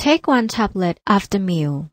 Take one tablet after meal.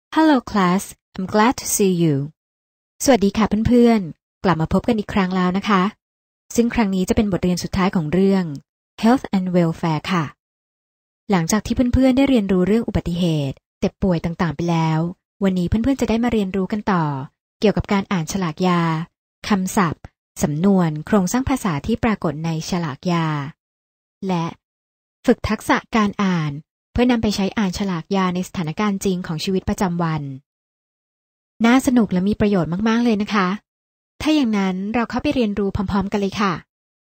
Hello class, I'm glad to see you. สวัสดีค่ะเพื่อนๆกลับมาพบกันอีกครั้งแล้วนะคะซึ่งครั้งนี้จะเป็นบทเรียนสุดท้ายของเรื่อง Health and Welfare ค่ะหลังจากที่เพื่อนๆได้เรียนรู้เรื่องอุบัติเหตุเจ็บป่วยต่างๆไปแล้ววันนี้เพื่อนๆจะได้มาเรียนรู้กันต่อเกี่ยวกับการอ่านฉลากยาคำศัพท์สำนวนโครงสร้างภาษาที่ปรากฏในฉลากยาและฝึกทักษะการอ่านเพื่อนำไปใช้อ่านฉลากยาในสถานการณ์จริงของชีวิตประจำวันน่าสนุกและมีประโยชน์มากๆเลยนะคะถ้าอย่างนั้นเราเข้าไปเรียนรู้พร้อมๆกันเลยค่ะ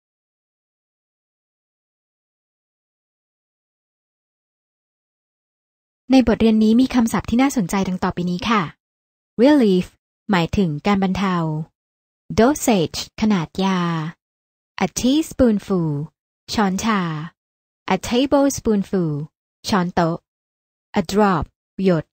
ในบทเรียนนี้มีคำศัพท์ที่น่าสนใจดังต่อไปนี้ค่ะ Relief หมายถึงการบรรเทา Dosage ขนาดยา A teaspoonful ช้อนชา A tablespoonful ช้อนโต๊ะ A drop หยด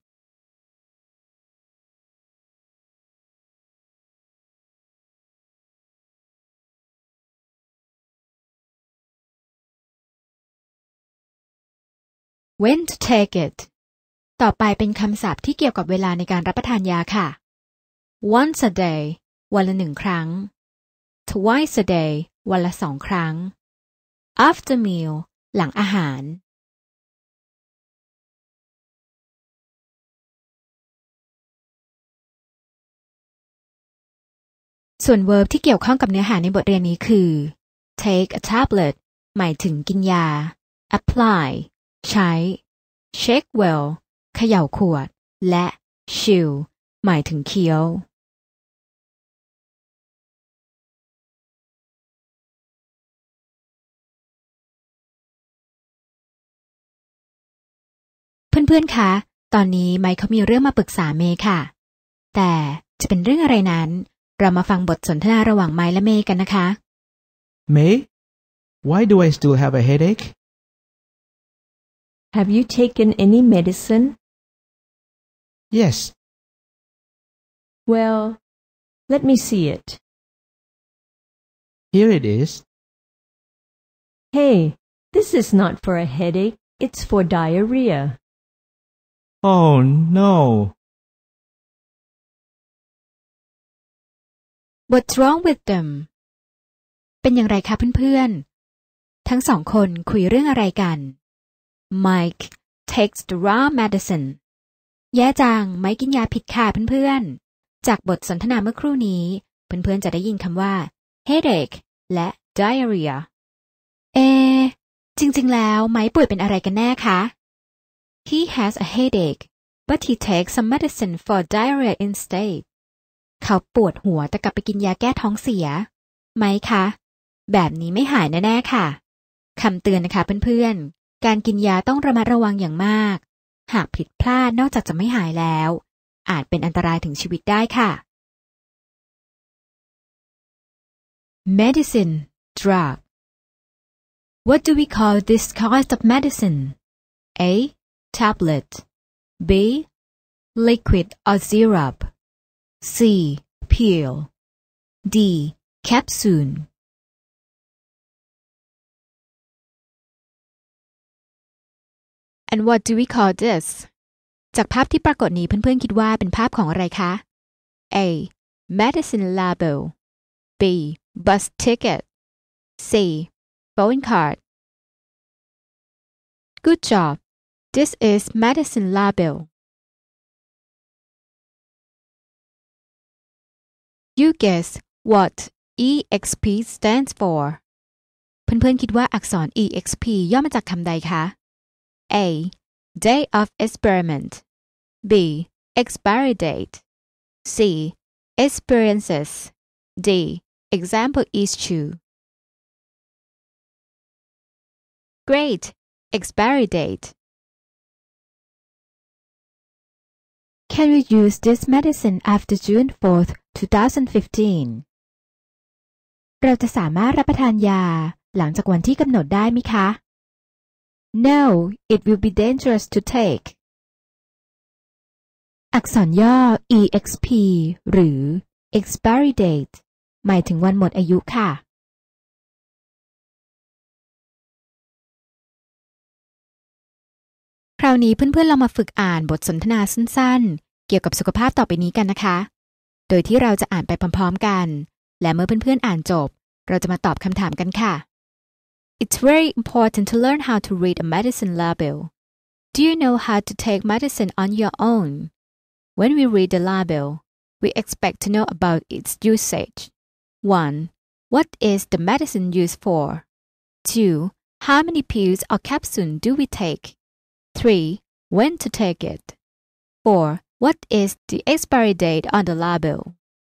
When to take it ต่อไปเป็นคำศัพท์ที่เกี่ยวกับเวลาในการรับประทานยาค่ะ Once a day วันละ1 ครั้ง Twice a day วันละ2 ครั้ง After meal หลังอาหารส่วน verb ที่เกี่ยวข้องกับเนื้อหาในบทเรียนนี้คือ take a tablet หมายถึงกินยา apply ใช้ shake well เขย่าขวด และ chew หมายถึงเคี้ยวเพื่อนๆคะตอนนี้ไมค์เขามีเรื่องมาปรึกษาเมย์ค่ะแต่จะเป็นเรื่องอะไรนั้นเรามาฟังบทสนทนาระหว่างไมค์และเมย์กันนะคะ May, why do I still have a headache? Have you taken any medicine? Yes. Well, let me see it. Here it is. Hey, this is not for a headache, it's for diarrhea. Oh no. What's wrong with them เป็นอย่างไรคะเพื่อนๆทั้งสองคนคุยเรื่องอะไรกัน Mike takes the wrong medicine แย่จังไมค์กินยาผิดค่ะเพื่อนๆจากบทสนทนาเมื่อครู่นี้เพื่อนๆจะได้ยินคำว่า headache และ diarrhea จริงๆแล้วไมค์ป่วยเป็นอะไรกันแน่คะ He has a headache but he takes some medicine for diarrhea instead เขาปวดหัวแต่กลับไปกินยาแก้ท้องเสียไหมคะแบบนี้ไม่หายแน่ๆค่ะคำเตือนนะคะเพื่อนๆการกินยาต้องระมัดระวังอย่างมากหากผิดพลาดนอกจากจะไม่หายแล้วอาจเป็นอันตรายถึงชีวิตได้ค่ะ Medicine drug What do we call this kind of medicine? A. Tablet B. Liquid or syrup C. Pill D. Capsule And what do we call this? จากภาพที่ปรากฏนี้เพื่อนๆคิดว่าเป็นภาพของอะไรคะ A. Medicine label B. Bus ticket C. Phone card Good job. This is medicine label. You guess what EXP stands for เพื่อนๆคิดว่าอักษร EXP ย่อมาจากคำใดคะ A. Day of experiment B. Expiry date C. Experiences D. Example issue Great! Expiry date Can we use this medicine after June 4th, 2015? เราจะสามารถรับประทานยาหลังจากวันที่กำหนดได้ไหมคะ No, it will be dangerous to take. อักษรย่อ EXP หรือ expiry date หมายถึงวันหมดอายุค่ะคราวนี้เพื่อนๆเรามาฝึกอ่านบทสนทนาสั้นๆกี่ยวกับสุขภาพต่อไปนี้กันนะคะโดยที่เราจะอ่านไปพร้อมๆกันและเมื่อเพื่อนๆอ่านจบเราจะมาตอบคำถามกันค่ะ It's very important to learn how to read a medicine label. Do you know how to take medicine on your own? When we read the label, we expect to know about its usage. 1. What is the medicine used for? 2. How many pills or capsules do we take? 3. When to take it? 4. What is the expiry date on the label?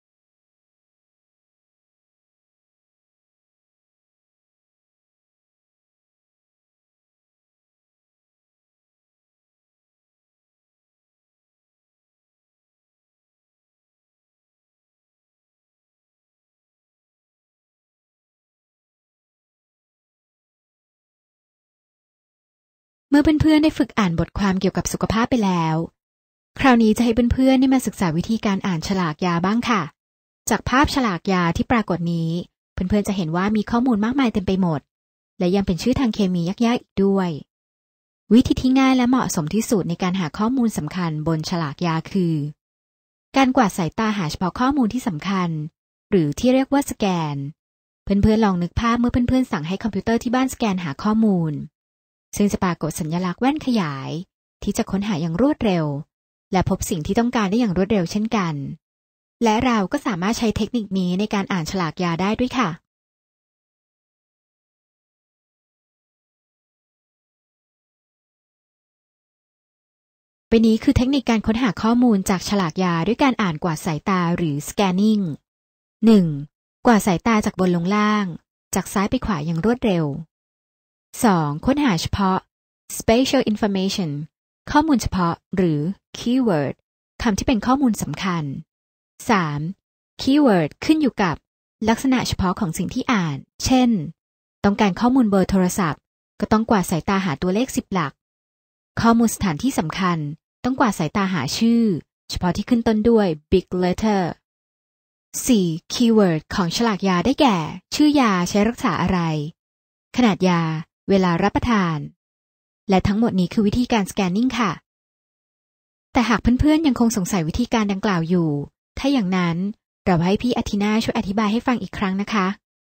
เมื่อเพื่อนๆได้ฝึกอ่านบทความเกี่ยวกับสุขภาพไปแล้วคราวนี้จะให้เพื่อนๆได้มาศึกษาวิธีการอ่านฉลากยาบ้างค่ะจากภาพฉลากยาที่ปรากฏนี้เพื่อนๆจะเห็นว่ามีข้อมูลมากมายเต็มไปหมดและยังเป็นชื่อทางเคมียากๆอีกด้วยวิธีที่ง่ายและเหมาะสมที่สุดในการหาข้อมูลสำคัญบนฉลากยาคือการกวาดสายตาหาเฉพาะข้อมูลที่สำคัญหรือที่เรียกว่าสแกนเพื่อนๆลองนึกภาพเมื่อเพื่อนๆสั่งให้คอมพิวเตอร์ที่บ้านสแกนหาข้อมูลซึ่งจะปรากฏสัญลักษณ์แว่นขยายที่จะค้นหาอย่างรวดเร็วและพบสิ่งที่ต้องการได้อย่างรวดเร็วเช่นกันและเราก็สามารถใช้เทคนิคนี้ในการอ่านฉลากยาได้ด้วยค่ะไปนี้คือเทคนิคการค้นหาข้อมูลจากฉลากยาด้วยการอ่านกวาดสายตาหรือ scanning 1. กวาดสายตาจากบนลงล่างจากซ้ายไปขวาอย่างรวดเร็ว 2. ค้นหาเฉพาะ spatial information ข้อมูลเฉพาะหรือ keyword คำที่เป็นข้อมูลสำคัญ 3. keyword ขึ้นอยู่กับลักษณะเฉพาะของสิ่งที่อ่านเช่นต้องการข้อมูลเบอร์โทรศัพท์ก็ต้องกวาดสายตาหาตัวเลข10หลักข้อมูลสถานที่สำคัญต้องกวาดสายตาหาชื่อเฉพาะที่ขึ้นต้นด้วย big letter 4. keyword ของฉลากยาได้แก่ชื่อยาใช้รักษาอะไรขนาดยาเวลารับประทานและทั้งหมดนี้คือวิธีการ scanning ค่ะแต่หากเพื่อนๆยังคงสงสัยวิธีการดังกล่าวอยู่ถ้าอย่างนั้นเราให้พี่อาทิน่าช่วยอธิบายให้ฟังอีกครั้งนะคะ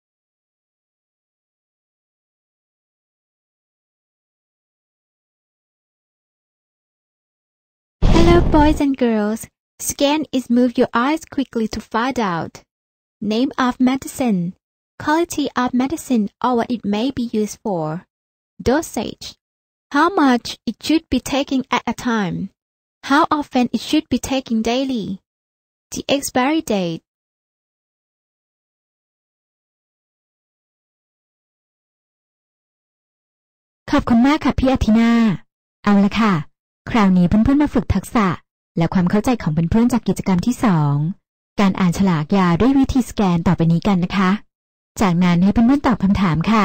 Hello boys and girls. Scan is move your eyes quickly to find out name of medicine, quality of medicine or what it may be used for, dosage, how much it should be taken at a time, how often it should be taken daily, the expiry date. ขอบคุณมากค่ะพี่อาทิน่าเอาละค่ะคราวนี้เพื่อนๆมาฝึกทักษะและความเข้าใจของเพื่อนๆจากกิจกรรมที่2การอ่านฉลากยาด้วยวิธีสแกนต่อไปนี้กันนะคะจากนั้นให้เพื่อนๆตอบคำถามค่ะ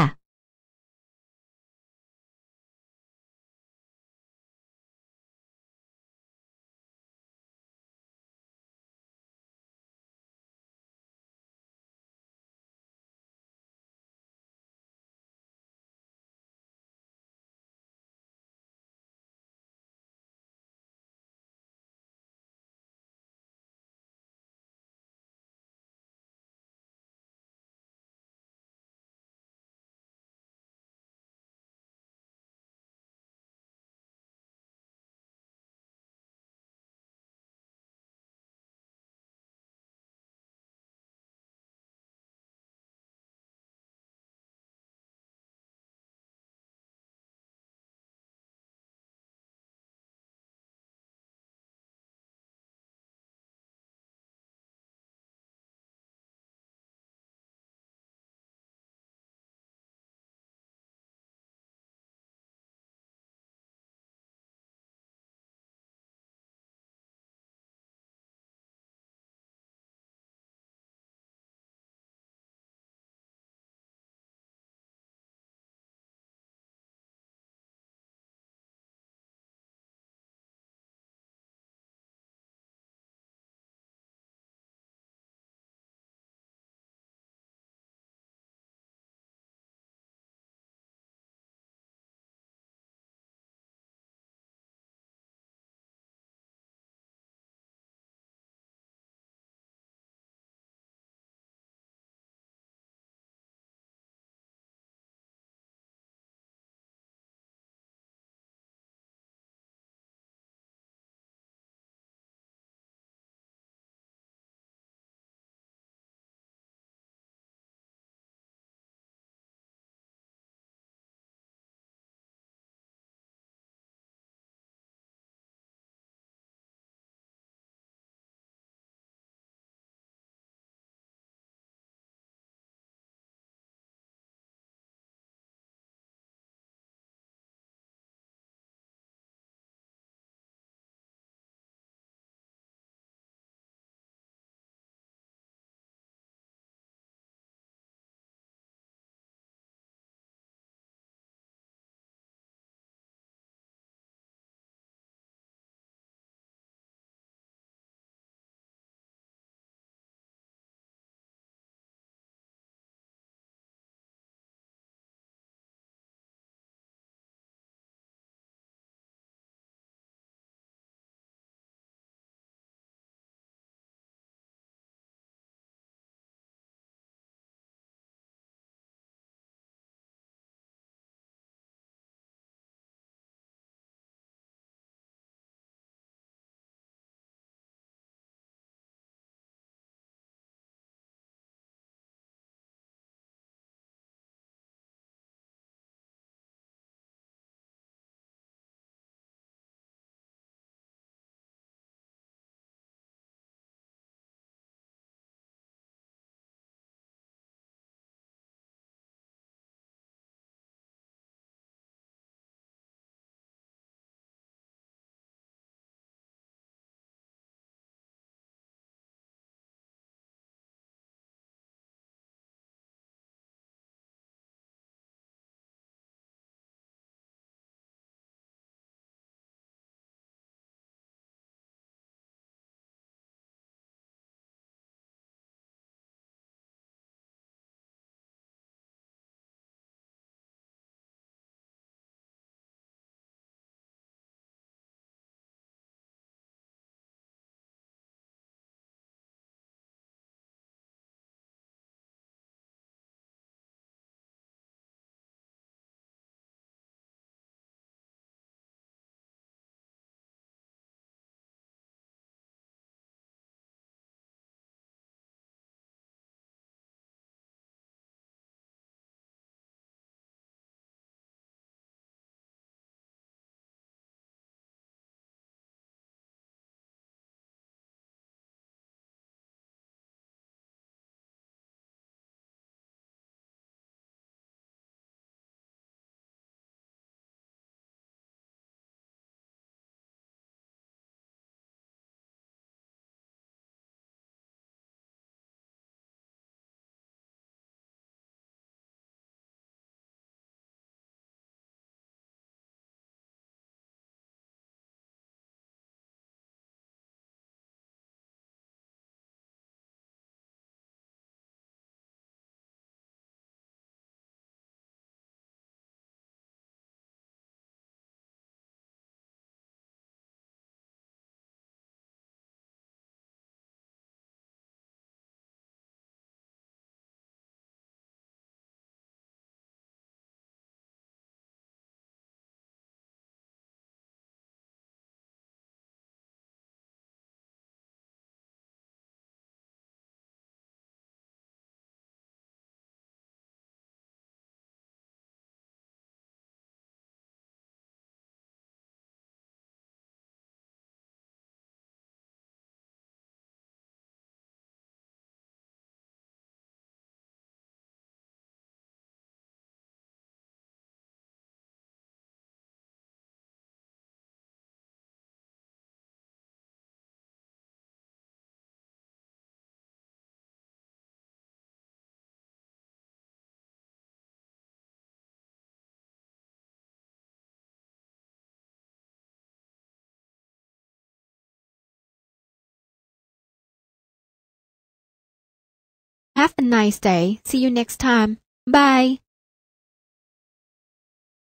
Have a nice day. See you next time. Bye.